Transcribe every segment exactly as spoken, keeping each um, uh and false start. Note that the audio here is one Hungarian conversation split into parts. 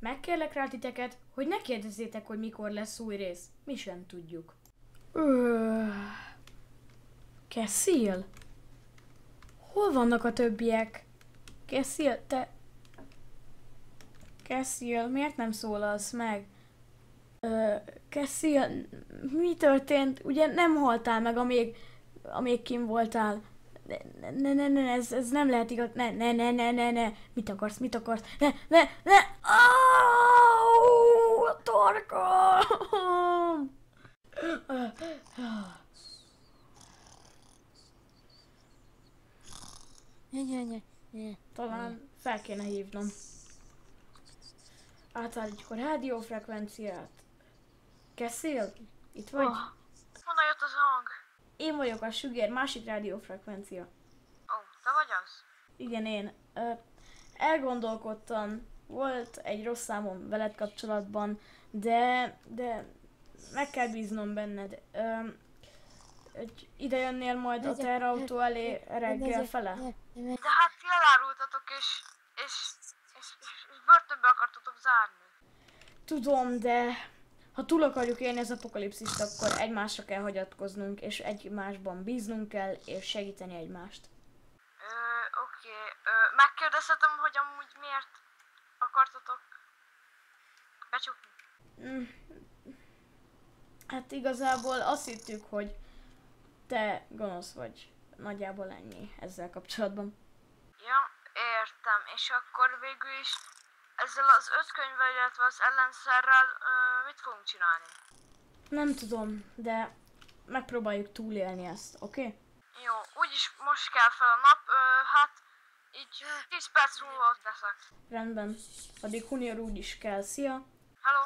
Megkérlek rá titeket, hogy ne kérdezzétek, hogy mikor lesz új rész. Mi sem tudjuk. Öh... Cassil? Hol vannak a többiek? Cassil, te... Cassil, miért nem szólalsz meg? Öh... Cassil, mi történt? Ugye nem haltál meg, amíg... amíg kim voltál. Ne, ne, ne, ne, ez, ez nem lehet igaz. Ne, ne, ne, ne, ne, ne. Mit akarsz, mit akarsz? Ne, ne, ne. Ááááú, a torkom! Talán fel kéne hívnom. Átállítjuk a rádiófrekvenciát. Cassil? Itt vagy? Oh, honnan jött az hang? Én vagyok a Sugar, másik rádiófrekvencia. Ó, oh, te vagy az? Igen, én. Ö, elgondolkodtam, volt egy rossz számom veled kapcsolatban, de, de meg kell bíznom benned. Ö, hogy ide jönnél majd a terrautó elé reggel fele? De hát ti elárultatok és, és, és, és, és börtönbe akartatok zárni. Tudom, de ha túl akarjuk élni az apokalipszist, akkor egymásra kell hagyatkoznunk, és egymásban bíznunk kell, és segíteni egymást. Ö, oké. Ö, megkérdezhetem, hogy amúgy miért akartatok becsukni? Mm. Hát igazából azt hittük, hogy te gonosz vagy. Nagyjából ennyi ezzel kapcsolatban. Ja, értem. És akkor végül is ezzel az öt könyvvel, illetve az ellenszerrel ö, mit fogunk csinálni? Nem tudom, de megpróbáljuk túlélni ezt, oké? Okay? Jó, úgyis most kell fel a nap, ö, hát így tíz perc múlva ott leszek. Rendben. Addig Hunior úgyis kell. Szia! Hello!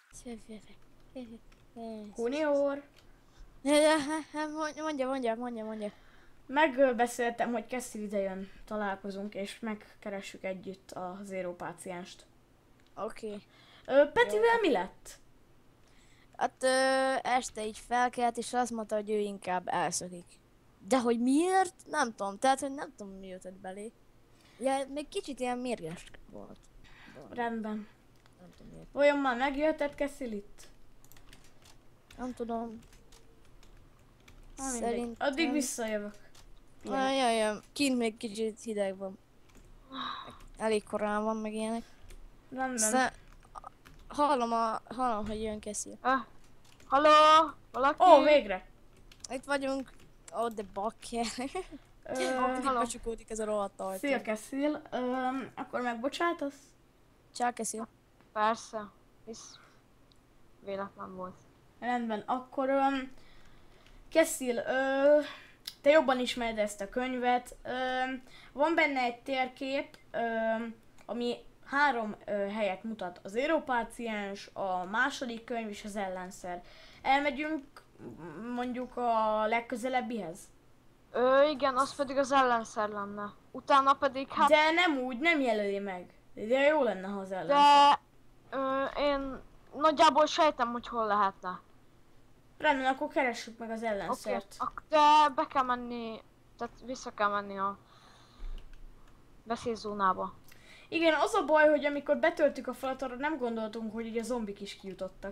Hunior! Mondja, mondja, mondja, mondja. Megbeszéltem, hogy Cassil ide jön, találkozunk, és megkeressük együtt a Zero pácienst. Oké. Okay. Petivel mi lett? Hát ö, este így felkelt, és azt mondta, hogy ő inkább elszökik. De hogy miért? Nem tudom, tehát hogy nem tudom, mi jött belé. Ja, még kicsit ilyen mérges volt. De Rendben. nem tudom miért. Vajon már megjötted Cassil itt? Nem tudom. Ah, Szerintem... Addig visszajövök. Ah, jaj, jaj, kint még kicsit hideg van. Elég korán van, meg ilyenek. Rendben. Aztán hallom, a, hallom, hogy jön Cassil. Uh, Halló? Valaki? Ó, végre! Itt vagyunk. Ó, oh, de bakker. Ö, Mindig becsukódik ez a rohadt ajtó. Szia Cassil, Öm, akkor megbocsátasz? Ciao, Cassil. Persze. Hisz véletlen volt. Rendben, akkor um, Cassil, ö, te jobban ismered ezt a könyvet. Ö, van benne egy térkép, ö, ami három ö, helyet mutat. Az Zero páciens, a második könyv és az ellenszer. Elmegyünk mondjuk a legközelebbihez? Ö, igen, az pedig az ellenszer lenne. Utána pedig hát... De nem úgy, nem jelöli meg. De jó lenne, ha az ellenszer. De... Ö, én nagyjából sejtem, hogy hol lehetne. Rendben, akkor keressük meg az ellenszert. Okay. De be kell menni... Tehát vissza kell menni a... beszédzónába. Igen, az a baj, hogy amikor betöltük a falat, arra nem gondoltunk, hogy ugye a zombik is kijutottak.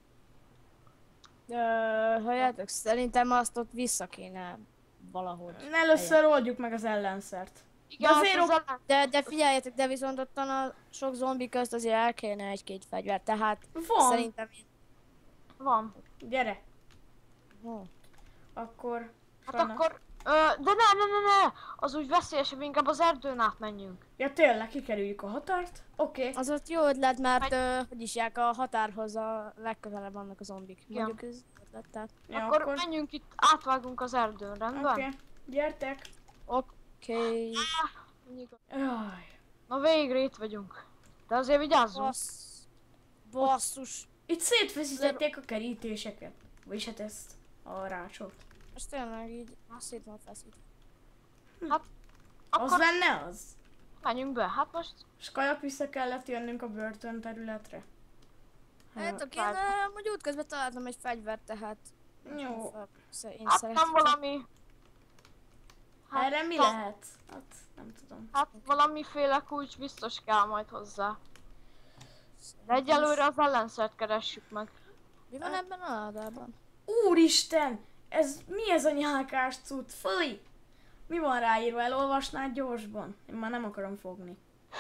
Halljátok, szerintem azt ott vissza kéne valahogy. Először oldjuk meg az ellenszert. Igen, De azért az ok- ellen... De, de figyeljetek, de viszont ottan a sok zombi közt azért el kéne egy-két fegyver, tehát Van. szerintem én... Van. Gyere, Hm. akkor... Hát Sajna. akkor... Ö, de ne, ne, ne, ne! Az úgy veszélyesebb, inkább az erdőn átmenjünk. Ja tényleg, kikerüljük a határt? Oké. Okay. Az ott jó ötlet, mert ö, hogy isják, a határhoz a legközelebb vannak a zombik. Igen. Mondjuk ez ötlet, tehát... Ja, akkor, akkor... menjünk itt, átvágunk az erdőn, rendben? Oké, okay. Gyertek. Oké... Jaj. Na végre itt vagyunk. De azért vigyázzunk. Bassz... Basszus... Itt szétfeszítették a kerítéseket. Vagyis hát ezt a rácsot. Most tényleg így szét van feszít. Hát, Az akkor lenne az? menjünk be. Hát most... És kajak vissza kellett jönnünk a börtön területre. Hát oké, hát- de amúgy útközben találtam egy fegyvert, tehát... Jó. Én Hát szeretem. nem valami... Hát, Erre mi ta- lehet? Hát nem tudom. Hát valamiféle kulcs biztos kell majd hozzá. De egyelőre az ellenszert keressük meg. Mi van ebben a ládában? Úristen! Ez mi ez a nyálkás cucc? Fúj! Mi van ráírva? Elolvasnád gyorsban? Én már nem akarom fogni.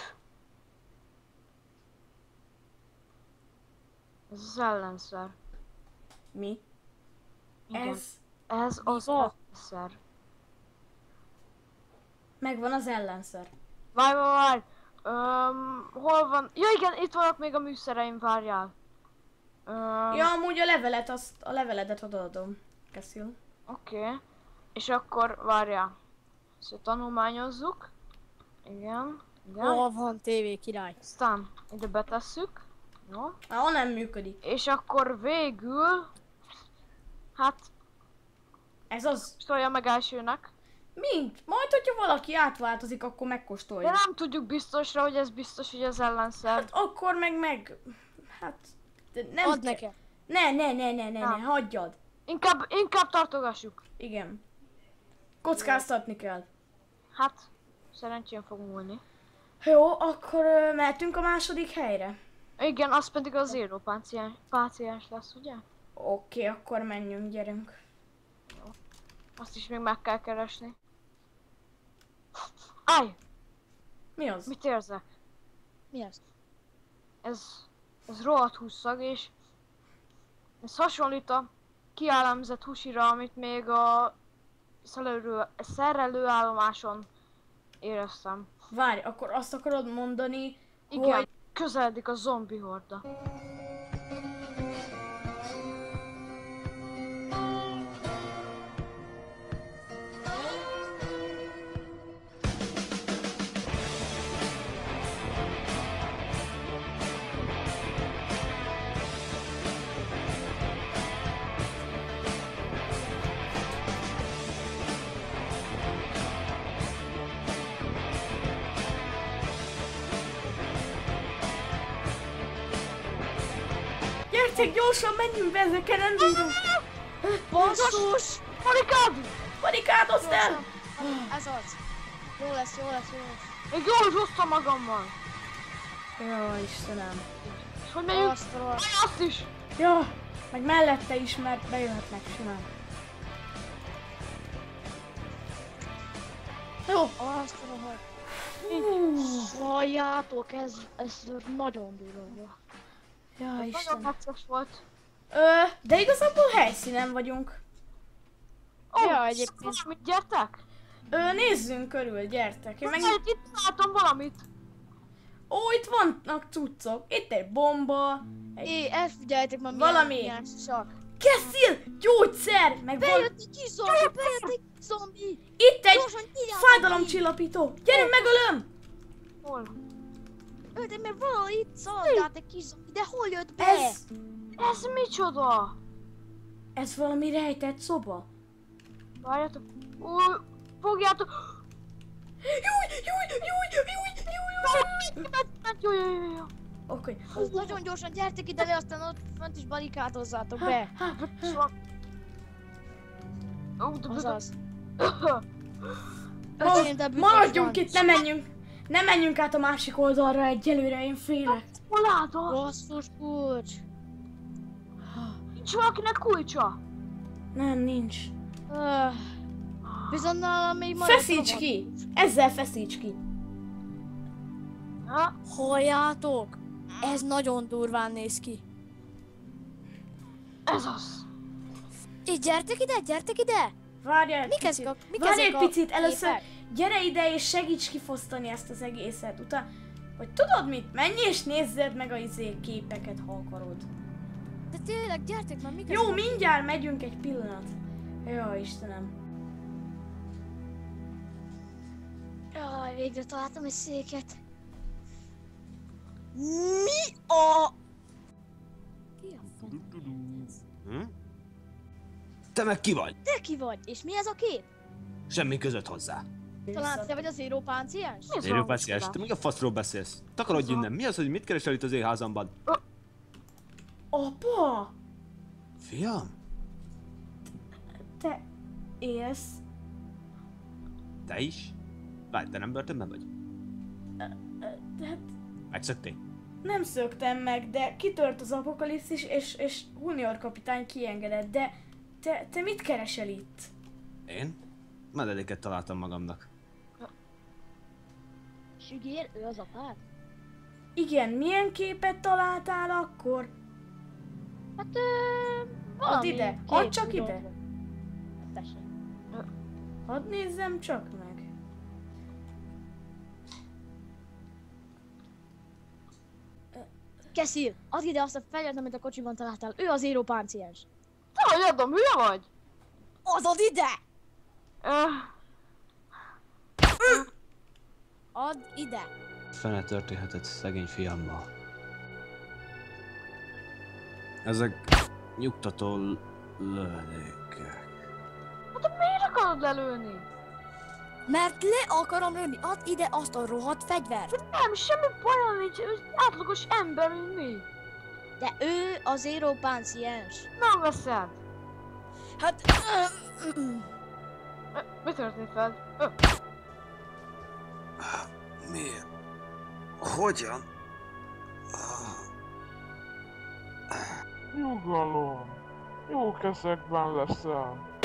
Ez az ellenszer. Mi? Igen. Ez? Ez az van? ellenszer. Megvan az ellenszer. Várj, várj, várj! Öm, hol van? Ja igen, itt vannak még a műszereim, várjál. Öm, Ja, amúgy a levelet, azt, a leveledet odaadom. Kessil. Oké. Okay. És akkor várjál. Szóval tanulmányozzuk. Igen. Igen. Hol van tévé király? Aztán ide betesszük. Jó. Ah, nem működik. És akkor végül... Hát, Ez az. stolja meg elsőnek. Mint? Majd, hogyha valaki átváltozik, akkor De megkóstolja. nem tudjuk biztosra, hogy ez biztos, hogy az ellenszer. Hát akkor meg meg... Hát... de Nem Add ke- nekem. Ne, ne, ne, ne, ne, ne, Nem. hagyjad. Inkább, inkább tartogassuk. Igen. Kockáztatni kell. Hát, szerencsén fog múlni. Jó, akkor ö, mehetünk a második helyre. Igen, az pedig az zéró páciens, páciens lesz, ugye? Oké, akkor menjünk, gyerünk. Azt is még meg kell keresni. Állj! Mi az? Mit érzek? Mi az? Ez... Ez rohadt hússzag, és... Ez hasonlít a kielemzett húsira, amit még a... szerelő- szerelőállomáson éreztem. Várj, akkor azt akarod mondani, Igen, hogy... közeledik a zombi horda. Gyertek, gyorsan menjünk be, ezeken nem bírunk. Basszus! Marikád! Barikádozd el! Ez az. Jó lesz, jó lesz, jó lesz. Még jól hoztam magammal. Jaj, Istenem. És hogy megyünk? Azt a rohadt. Aj, azt is! Ja, meg mellette is, mert bejöhetnek simán. Jó. Azt a rohadt. Hú. Halljátok, ez, ez nagyon durva volt. Ja, Nagyon Istenem. necces volt. Ö, de igazából helyszínen vagyunk. Ó, Ja, oh, egyébként. valamit, gyertek! Ö, nézzünk körül, gyertek. Én meg... Meg... Itt látom valamit. Ó, itt vannak cuccok. Itt egy bomba. Egy... É, elfigyeljetek már Valami. milyen sak. Kessil! Gyógyszer! Meg van... Bejött egy kis zombi, bejött egy kis zombi. Itt egy Gyorsan kiállj! fájdalomcsillapító. Gyerünk, megölöm! Hol? Öt, mert valahol itt szaladt egy kis zombi, de hol jött be? Ez... Ez micsoda? Ez valami rejtett szoba. Várjátok. Ó, fogjátok. Júj, júj, júj, júj, júj, júj. Jó, jó, jó, jó. Oké. Hú, nagyon gyorsan gyertek ide le, aztán ott fönt is barikádozzátok be. Ha, És van. Ó, de Azaz. Ma, Öcsém, de büdös maradjunk van. itt, ne menjünk. Ne menjünk át a másik oldalra egyelőre, én félek. Hol látod? Basszus kulcs. Nincs valakinek kulcsa? Nem, nincs. Öh. Viszont nálam még maradt Feszíts rohadt ki! kulcs. Ezzel feszíts ki. Ha? Halljátok? Ez nagyon durván néz ki. Ez az. Így gyertek ide, gyertek ide! Várjál egy Mik picit. ezek a- mik Várj ezek egy a picit, először képek? gyere ide és segíts kifosztani ezt az egészet. Utána, vagy tudod mit? Menj és nézzed meg a izé képeket, ha akarod. De tényleg, gyertek már, mik Jó, ezek a- mindjárt megyünk egy pillanat. Jaj, Istenem. Jaj, végre találtam egy széket. Mi a... Ki a fene? Hm? Te meg ki vagy? Te ki vagy? És mi ez a kép? Semmi között hozzá. Talán te vagy az Zero pánciens? Mi az Érő a páciás, te még a faszról beszélsz? Takarodj innen, mi az, hogy mit keresel itt az én házamban? Apa! Fiam, Te élsz? te is? Várj, te nem börtönben vagy? De hát... Megszöktél? Nem szöktem meg, de kitört az apokalipszis, és, és Junior kapitány kiengedett, de te, te mit keresel itt? Én? Medeléket találtam magamnak. Sügér, ő az apád? Igen, milyen képet találtál akkor? Hát ö, Add valami ide, add csak képmutatót. ide. Tessék. Hadd nézzem csak meg. Kessil, add ide azt a fegyvert, amit a kocsiban találtál. Ő az író pánciens. Te vagy adom, hülye vagy? Adod ide! Öh, Add ide! Fene történhetett szegény fiammal. Ezek nyugtató l- lövedékek. miért akarod lelőni? Mert le akarom lőni, add ide azt a rohadt fegyvert! Nem, semmi bajom nincs, ő átlagos ember, mint mi. De ő az író pánciens. Nem veszed. Hát... Ö, Mi történt veled? Ö, Miért? Hogyan? Nyugalom. Jó kezekben leszel.